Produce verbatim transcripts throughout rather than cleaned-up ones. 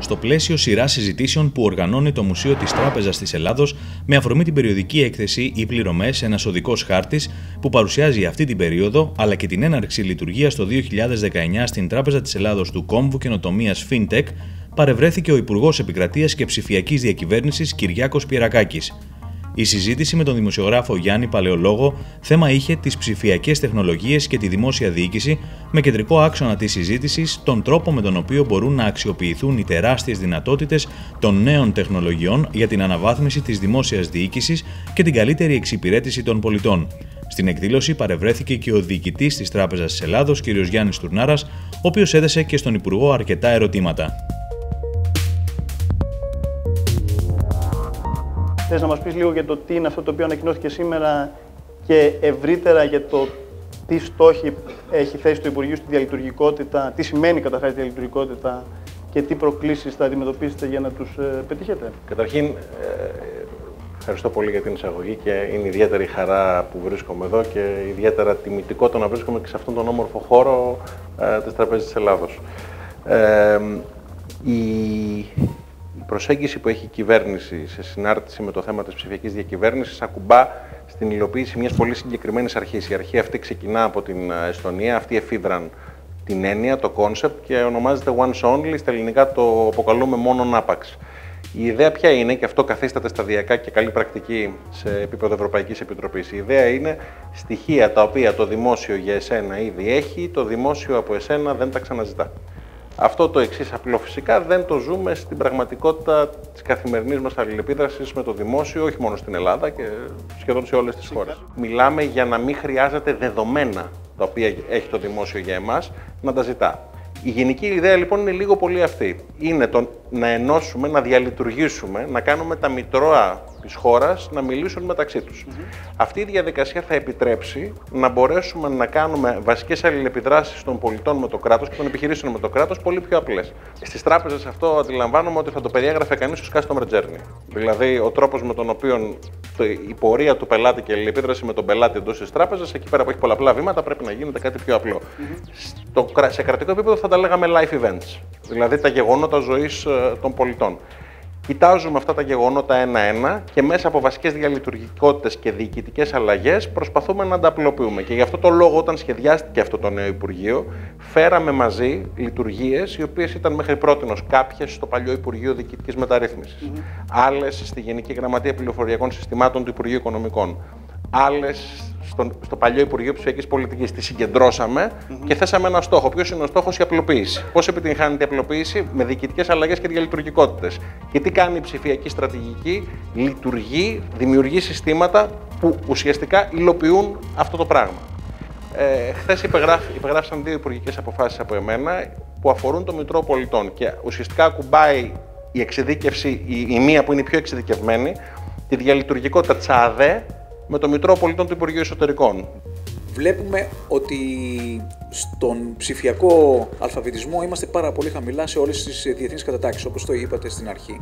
στο πλαίσιο σειράς συζητήσεων που οργανώνει το Μουσείο της Τράπεζας της Ελλάδος με αφορμή την περιοδική έκθεση «Οι πληρωμές, ένας οδικός χάρτης» που παρουσιάζει αυτή την περίοδο, αλλά και την έναρξη λειτουργίας το δύο χιλιάδες δεκαεννιά στην Τράπεζα της Ελλάδος του Κόμβου Καινοτομίας FinTech, παρευρέθηκε ο Υπουργός Επικρατείας και Ψηφιακής Διακυβέρνησης Κυριάκος Πιερακάκης. Η συζήτηση με τον δημοσιογράφο Γιάννη Παλαιολόγο θέμα είχε τις ψηφιακές τεχνολογίες και τη δημόσια διοίκηση, με κεντρικό άξονα της συζήτησης τον τρόπο με τον οποίο μπορούν να αξιοποιηθούν οι τεράστιες δυνατότητες των νέων τεχνολογιών για την αναβάθμιση της δημόσιας διοίκησης και την καλύτερη εξυπηρέτηση των πολιτών. Στην εκδήλωση παρευρέθηκε και ο διοικητής της Τράπεζας της Ελλάδος, κ. Γιάννης Τουρνάρας, ο οποίος έθεσε και στον Υπουργό αρκετά ερωτήματα. Θες να μας πεις λίγο για το τι είναι αυτό το οποίο ανακοινώθηκε σήμερα και ευρύτερα για το τι στόχοι έχει θέσει το Υπουργείο στη διαλειτουργικότητα, τι σημαίνει καταρχάς διαλειτουργικότητα και τι προκλήσεις θα αντιμετωπίσετε για να τους ε, πετύχετε. Καταρχήν, ε, ευχαριστώ πολύ για την εισαγωγή και είναι ιδιαίτερη χαρά που βρίσκομαι εδώ και ιδιαίτερα τιμητικό το να βρίσκομαι και σε αυτόν τον όμορφο χώρο ε, της Τραπέζας της Ελλάδος. Ε, η... Η προσέγγιση που έχει η κυβέρνηση σε συνάρτηση με το θέμα της ψηφιακής διακυβέρνησης ακουμπά στην υλοποίηση μιας πολύ συγκεκριμένης αρχής. Η αρχή αυτή ξεκινά από την Εστονία, αυτοί εφήβραν την έννοια, το concept και ονομάζεται once only, στα ελληνικά το αποκαλούμε μόνον άπαξ. Η ιδέα ποια είναι, και αυτό καθίσταται σταδιακά και καλή πρακτική σε επίπεδο Ευρωπαϊκής Επιτροπής. Η ιδέα είναι στοιχεία τα οποία το δημόσιο για εσένα ήδη έχει, το δημόσιο από εσένα δεν τα ξαναζητά. Αυτό το εξής απλό φυσικά δεν το ζούμε στην πραγματικότητα της καθημερινής μας αλληλεπίδρασης με το δημόσιο, όχι μόνο στην Ελλάδα και σχεδόν σε όλες τις χώρες. Μιλάμε για να μην χρειάζεται δεδομένα τα οποία έχει το δημόσιο για εμάς να τα ζητά. Η γενική ιδέα λοιπόν είναι λίγο πολύ αυτή. Είναι το να ενώσουμε, να διαλειτουργήσουμε, να κάνουμε τα μητρώα της χώρας να μιλήσουν μεταξύ τους. Mm-hmm. Αυτή η διαδικασία θα επιτρέψει να μπορέσουμε να κάνουμε βασικές αλληλεπιδράσεις των πολιτών με το κράτος και των επιχειρήσεων με το κράτος πολύ πιο απλές. Στις τράπεζες αυτό αντιλαμβάνομαι ότι θα το περιέγραφε κανείς ως customer journey. Δηλαδή ο τρόπος με τον οποίο η πορεία του πελάτη και η αλληλεπίδραση με τον πελάτη εντός της τράπεζας, εκεί πέρα που έχει πολλαπλά βήματα, πρέπει να γίνεται κάτι πιο απλό. Mm-hmm. Στο, σε κρατικό επίπεδο θα τα λέγαμε life events, δηλαδή τα γεγονότα ζωής των πολιτών. Κοιτάζουμε αυτά τα γεγονότα ένα-ένα και μέσα από βασικές διαλειτουργικότητες και διοικητικές αλλαγές προσπαθούμε να τα απλοποιούμε. Και γι' αυτό το λόγο, όταν σχεδιάστηκε αυτό το νέο Υπουργείο, φέραμε μαζί λειτουργίες οι οποίες ήταν μέχρι πρότινος κάποιες στο παλιό Υπουργείο Διοικητικής Μεταρρύθμισης, mm-hmm. άλλες στη Γενική Γραμματεία Πληροφοριακών Συστημάτων του Υπουργείου Οικονομικών, άλλες στο, στο παλιό Υπουργείο Ψηφιακής Πολιτικής. Τις συγκεντρώσαμε mm-hmm. και θέσαμε ένα στόχο. Ποιος είναι ο στόχος? Η απλοποίηση. Πώς επιτυγχάνεται η απλοποίηση? Με διοικητικές αλλαγές και διαλειτουργικότητες. Και τι κάνει η ψηφιακή στρατηγική? Λειτουργεί, δημιουργεί συστήματα που ουσιαστικά υλοποιούν αυτό το πράγμα. Ε, χθες υπεγράφησαν δύο υπουργικές αποφάσεις από εμένα που αφορούν το Μητρό Πολιτών και ουσιαστικά ακουμπάει η εξειδίκευση, η, η μία που είναι η πιο εξειδικευμένη, τη διαλειτουργικότητα ΤΣΑΔΕ με το Μητρό Πολιτών του Υπουργείου Εσωτερικών. Βλέπουμε ότι στον ψηφιακό αλφαβητισμό είμαστε πάρα πολύ χαμηλά σε όλες τις διεθνείς κατατάξεις, όπως το είπατε στην αρχή.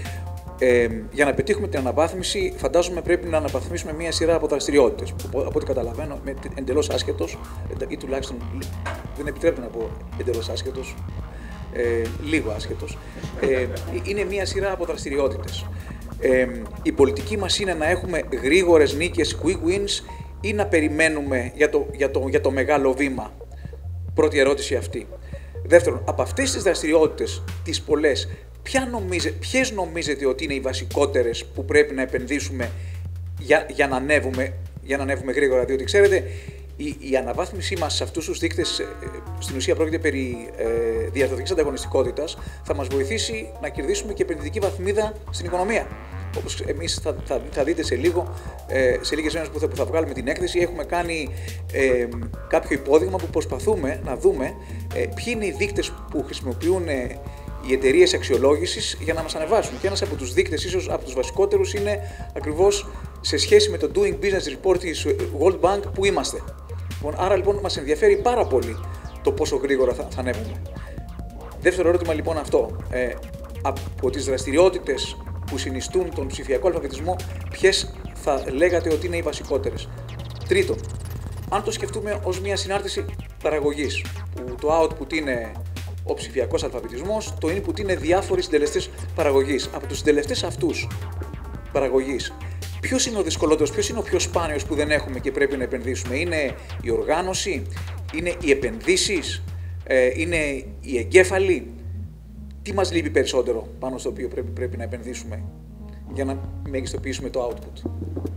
Ε, για να πετύχουμε την αναβάθμιση, φαντάζομαι πρέπει να αναβαθμίσουμε μία σειρά από δραστηριότητες. Που, από ό,τι καταλαβαίνω, με εντελώς άσχετος, ή τουλάχιστον δεν επιτρέπεται να πω εντελώς άσχετος, ε, λίγο άσχετος, ε, είναι μία σειρά από δραστηριότητες. Ε, η πολιτική μας είναι να έχουμε γρήγορες νίκες, quick wins, ή να περιμένουμε για το, για το, για το μεγάλο βήμα? Πρώτη ερώτηση αυτή. Δεύτερον, από αυτές τις δραστηριότητες, τις πολλές, ποια νομίζε, ποιες νομίζετε ότι είναι οι βασικότερες που πρέπει να επενδύσουμε για, για, να, ανέβουμε, για να ανέβουμε γρήγορα? Διότι ξέρετε, η, η αναβάθμιση μας σε αυτούς τους δείκτες, ε, στην ουσία πρόκειται περί ε, διαρθρωτικής ανταγωνιστικότητας, θα μας βοηθήσει να κερδίσουμε και επενδυτική βαθμίδα στην οικονομία. Όπως εμείς θα, θα, θα δείτε σε λίγο, ε, σε λίγες μέρες που θα, που θα βγάλουμε την έκθεση, έχουμε κάνει ε, κάποιο υπόδειγμα που προσπαθούμε να δούμε ε, ποιοι είναι οι δείκτες που χρησιμοποιούν ε, οι εταιρείες αξιολόγησης για να μας ανεβάσουν. Και ένας από τους δείκτες, ίσως από τους βασικότερους, είναι ακριβώς σε σχέση με το Doing Business Report της World Bank που είμαστε. Άρα λοιπόν μας ενδιαφέρει πάρα πολύ το πόσο γρήγορα θα, θα ανέβουμε. Δεύτερο ερώτημα λοιπόν αυτό. Ε, από τις δραστηριότητες που συνιστούν τον ψηφιακό αλφαβητισμό, ποιες θα λέγατε ότι είναι οι βασικότερες? Τρίτον, αν το σκεφτούμε ως μια συνάρτηση παραγωγής, που το output είναι ο ψηφιακός αλφαβητισμός, το input είναι διάφοροι συντελεστές παραγωγής. Από τους συντελεστές αυτούς παραγωγής, ποιος είναι ο δυσκολότερος, ποιος είναι ο πιο σπάνιος που δεν έχουμε και πρέπει να επενδύσουμε? Είναι η οργάνωση, είναι οι επενδύσεις, ε, είναι οι εγκέφαλοι? Τι μας λείπει περισσότερο πάνω στο οποίο πρέπει, πρέπει να επενδύσουμε για να μεγιστοποιήσουμε το output?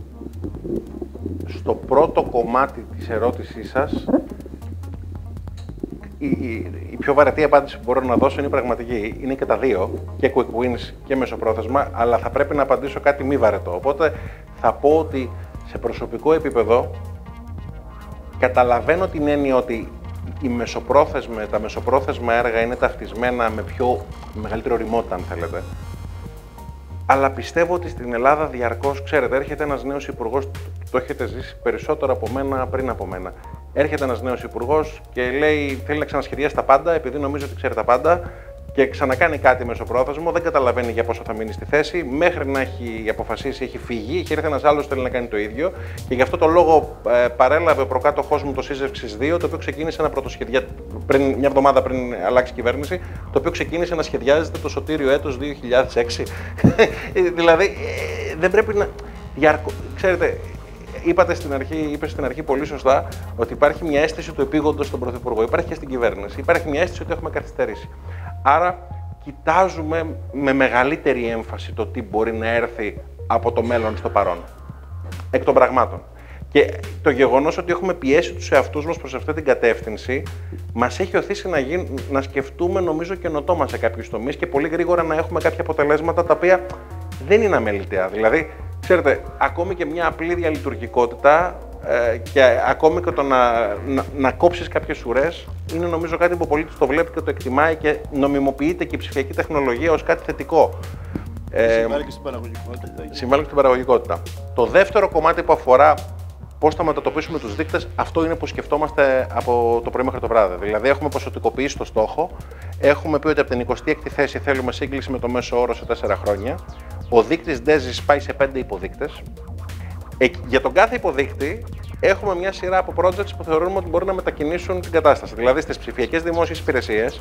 Στο πρώτο κομμάτι της ερώτησής σας, η, η, η πιο βαρετή απάντηση που μπορώ να δώσω είναι η πραγματική. Είναι και τα δύο, και quick wins και μεσοπρόθεσμα, αλλά θα πρέπει να απαντήσω κάτι μη βαρετό. Οπότε θα πω ότι σε προσωπικό επίπεδο καταλαβαίνω την έννοια ότι οι μεσοπρόθεσμα, τα μεσοπρόθεσμα έργα είναι ταυτισμένα με πιο μεγαλύτερη ωριμότητα, αν θέλετε. Αλλά πιστεύω ότι στην Ελλάδα διαρκώς, ξέρετε, έρχεται ένας νέος υπουργός, το έχετε ζήσει περισσότερο από μένα πριν από μένα. Έρχεται ένας νέος υπουργός και λέει, θέλει να ξανασχεδιάσει τα πάντα, επειδή νομίζει ότι ξέρει τα πάντα, και ξανακάνει κάτι μεσοπρόθεσμο, δεν καταλαβαίνει για πόσο θα μείνει στη θέση. Μέχρι να έχει αποφασίσει, έχει φύγει, και έρθει ένας άλλος που θέλει να κάνει το ίδιο. Και γι' αυτό το λόγο ε, παρέλαβε ο προκάτοχός μου το Σύζευξης δύο, το οποίο ξεκίνησε να πρωτοσχεδιά... πριν, μια εβδομάδα πριν αλλάξει κυβέρνηση, το οποίο ξεκίνησε να σχεδιάζεται το σωτήριο έτος δύο χιλιάδες έξι. Δηλαδή, ε, δεν πρέπει να. Διαρκώ... Ξέρετε, είπατε στην αρχή, είπε στην αρχή πολύ σωστά ότι υπάρχει μια αίσθηση του επίγοντος στον Πρωθυπουργό. Υπάρχει και στην κυβέρνηση. Υπάρχει μια αίσθηση ότι έχουμε καθυστερήσει. Άρα, κοιτάζουμε με μεγαλύτερη έμφαση το τι μπορεί να έρθει από το μέλλον στο παρόν. Εκ των πραγμάτων. Και το γεγονός ότι έχουμε πιέσει τους εαυτούς μας προς αυτή την κατεύθυνση μας έχει οθήσει να, γίν, να σκεφτούμε, νομίζω, καινοτόμα σε κάποιους τομείς και πολύ γρήγορα να έχουμε κάποια αποτελέσματα τα οποία δεν είναι αμεληταία. Δηλαδή, ξέρετε, ακόμη και μια απλή διαλειτουργικότητα ε, και ακόμη και το να, να, να κόψεις κάποιες ουρές είναι, νομίζω, κάτι που ο πολίτης το βλέπει και το εκτιμάει και νομιμοποιείται και η ψηφιακή τεχνολογία ως κάτι θετικό. Συμβάλλει και στην παραγωγικότητα. Συμβάλλει και στην παραγωγικότητα. Το δεύτερο κομμάτι που αφορά πώς θα μετατοπίσουμε τους δείκτες, αυτό είναι που σκεφτόμαστε από το πρωί μέχρι το βράδυ. Δηλαδή, έχουμε ποσοτικοποιήσει το στόχο, έχουμε πει ότι από την εικοστή έκτη θέση θέλουμε σύγκληση με το μέσο όρο σε τέσσερα χρόνια. Ο δείκτης ντέζις πάει σε πέντε υποδείκτες. Ε, για τον κάθε υποδείκτη έχουμε μια σειρά από projects που θεωρούμε ότι μπορούν να μετακινήσουν την κατάσταση. Δηλαδή, στις ψηφιακές δημόσιες υπηρεσίες,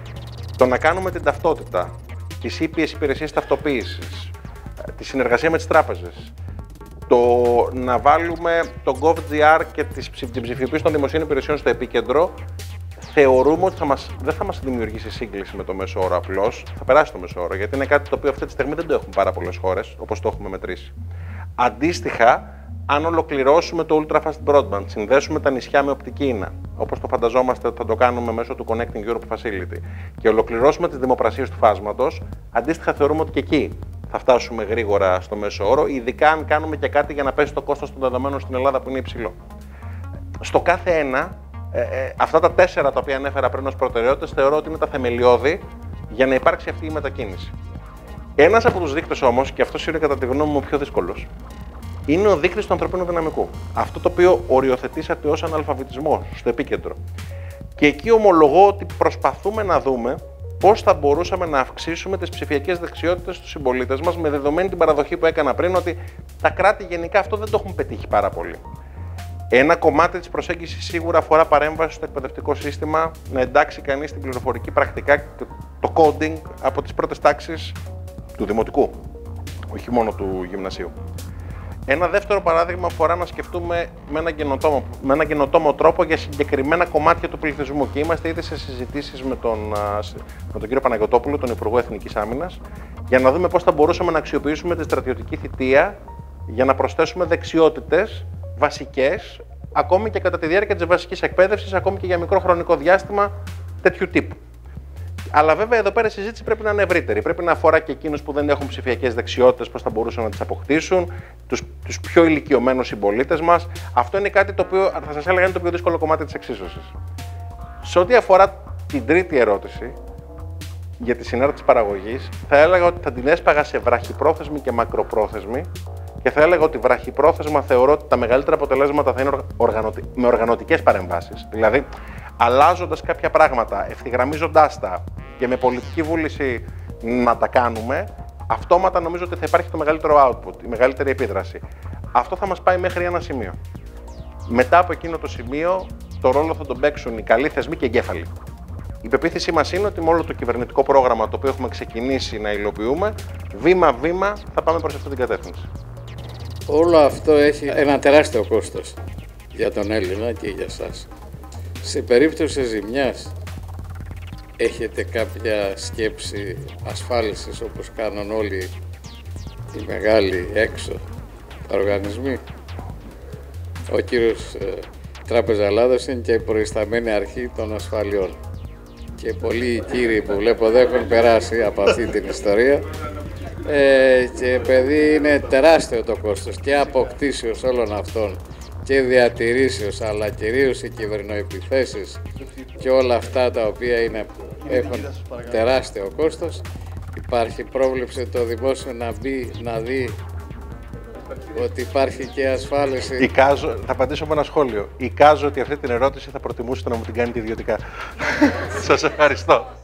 το να κάνουμε την ταυτότητα, τις ήπιες υπηρεσίες ταυτοποίησης, τη συνεργασία με τις τράπεζες, το να βάλουμε το GovGR και την ψηφιοποίηση των δημοσίων υπηρεσιών στο επίκεντρο, θεωρούμε ότι θα μας, δεν θα μας δημιουργήσει σύγκληση με το μέσο όρο απλώς, θα περάσει το μέσο όρο, γιατί είναι κάτι το οποίο αυτή τη στιγμή δεν το έχουν πάρα πολλές χώρες, όπως το έχουμε μετρήσει. Αντίστοιχα, αν ολοκληρώσουμε το Ultra Fast Broadband, συνδέσουμε τα νησιά με οπτική ίνα, όπως το φανταζόμαστε ότι θα το κάνουμε μέσω του Connecting Europe Facility, και ολοκληρώσουμε τις δημοπρασίες του φάσματος, αντίστοιχα θεωρούμε ότι και εκεί θα φτάσουμε γρήγορα στο μέσο όρο, ειδικά αν κάνουμε και κάτι για να πέσει το κόστος των δεδομένων στην Ελλάδα που είναι υψηλό. Στο κάθε ένα, ε, ε, αυτά τα τέσσερα τα οποία ανέφερα πριν ως προτεραιότητες, θεωρώ ότι είναι τα θεμελιώδη για να υπάρξει αυτή η μετακίνηση. Ένας από τους δείκτες όμως, και αυτός είναι κατά τη γνώμη μου ο πιο δύσκολος, είναι ο δείκτης του ανθρωπίνου δυναμικού. Αυτό το οποίο οριοθετήσατε ως αναλφαβητισμό στο επίκεντρο. Και εκεί ομολογώ ότι προσπαθούμε να δούμε πώς θα μπορούσαμε να αυξήσουμε τις ψηφιακές δεξιότητες στους συμπολίτες μας, με δεδομένη την παραδοχή που έκανα πριν, ότι τα κράτη γενικά αυτό δεν το έχουν πετύχει πάρα πολύ. Ένα κομμάτι της προσέγγισης σίγουρα αφορά παρέμβαση στο εκπαιδευτικό σύστημα, να εντάξει κανείς την πληροφορική πρακτικά και το coding από τις πρώτες τάξεις του δημοτικού, όχι μόνο του γυμνασίου. Ένα δεύτερο παράδειγμα αφορά να σκεφτούμε με έναν καινοτόμο, με έναν καινοτόμο τρόπο για συγκεκριμένα κομμάτια του πληθυσμού. Και είμαστε ήδη σε συζητήσεις με τον, με τον κύριο Παναγιωτόπουλο, τον Υπουργό Εθνικής Άμυνας, για να δούμε πώς θα μπορούσαμε να αξιοποιήσουμε τη στρατιωτική θητεία για να προσθέσουμε δεξιότητες βασικές, ακόμη και κατά τη διάρκεια της βασικής εκπαίδευσης, ακόμη και για μικρό χρονικό διάστημα τέτοιου τύπου. Αλλά βέβαια εδώ πέρα η συζήτηση πρέπει να είναι ευρύτερη. Πρέπει να αφορά και εκείνους που δεν έχουν ψηφιακές δεξιότητες, πώς θα μπορούσαν να τις αποκτήσουν, τους, τους πιο ηλικιωμένους συμπολίτες μας. Αυτό είναι κάτι το οποίο θα σας έλεγα είναι το πιο δύσκολο κομμάτι της εξίσωσης. Σε ό,τι αφορά την τρίτη ερώτηση για τη συνάρτηση παραγωγής, θα έλεγα ότι θα την έσπαγα σε βραχυπρόθεσμη και μακροπρόθεσμη. Και θα έλεγα ότι βραχυπρόθεσμα θεωρώ ότι τα μεγαλύτερα αποτελέσματα θα είναι οργανωτι... με οργανωτικές παρεμβάσεις. Δηλαδή, αλλάζοντας κάποια πράγματα, ευθυγραμμίζοντάς τα και με πολιτική βούληση να τα κάνουμε, αυτόματα νομίζω ότι θα υπάρχει το μεγαλύτερο output, η μεγαλύτερη επίδραση. Αυτό θα μας πάει μέχρι ένα σημείο. Μετά από εκείνο το σημείο, το ρόλο θα τον παίξουν οι καλοί θεσμοί και εγκέφαλοι. Η πεποίθησή μας είναι ότι με όλο το κυβερνητικό πρόγραμμα το οποίο έχουμε ξεκινήσει να υλοποιούμε, βήμα-βήμα θα πάμε προς αυτή την κατεύθυνση. Όλο αυτό έχει ένα τεράστιο κόστος για τον Έλληνα και για σας. Σε περίπτωση ζημιάς, έχετε κάποια σκέψη ασφάλισης όπως κάνουν όλοι οι μεγάλοι έξω οργανισμοί? Ο κύριος ε, Τράπεζα Ελλάδος είναι και η προϊσταμένη αρχή των ασφαλιών. Και πολλοί κύριοι που βλέπω δεν έχουν περάσει από αυτή την ιστορία. Ε, και επειδή είναι τεράστιο το κόστος και αποκτήσεως όλων αυτών και διατηρήσεως, αλλά κυρίως οι κυβερνοεπιθέσεις και όλα αυτά τα οποία είναι, έχουν τεράστιο κόστος, υπάρχει πρόβλεψη το δημόσιο να μπει, να δει ότι υπάρχει και ασφάλιση? Εικάζω, θα απαντήσω με ένα σχόλιο. Εικάζω ότι αυτή την ερώτηση θα προτιμούσατε να μου την κάνετε ιδιωτικά. Σας ευχαριστώ.